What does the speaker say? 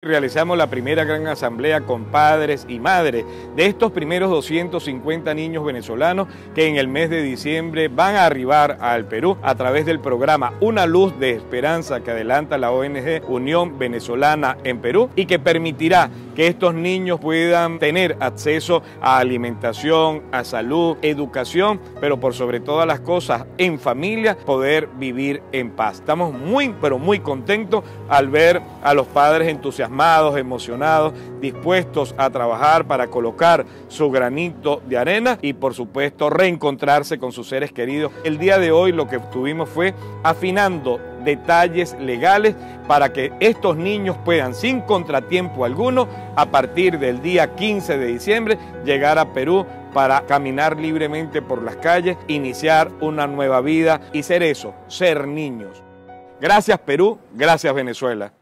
Realizamos la primera gran asamblea con padres y madres de estos primeros 250 niños venezolanos que en el mes de diciembre van a arribar al Perú a través del programa Una Luz de Esperanza que adelanta la ONG Unión Venezolana en Perú y que permitirá que estos niños puedan tener acceso a alimentación, a salud, educación, pero por sobre todas las cosas en familia poder vivir en paz. Estamos muy contentos al ver a los padres entusiasmados, emocionados, dispuestos a trabajar para colocar su granito de arena y por supuesto reencontrarse con sus seres queridos. El día de hoy lo que tuvimos fue afinando detalles legales para que estos niños puedan sin contratiempo alguno a partir del día 15 de diciembre llegar a Perú para caminar libremente por las calles, iniciar una nueva vida y ser eso, ser niños. Gracias Perú, gracias Venezuela.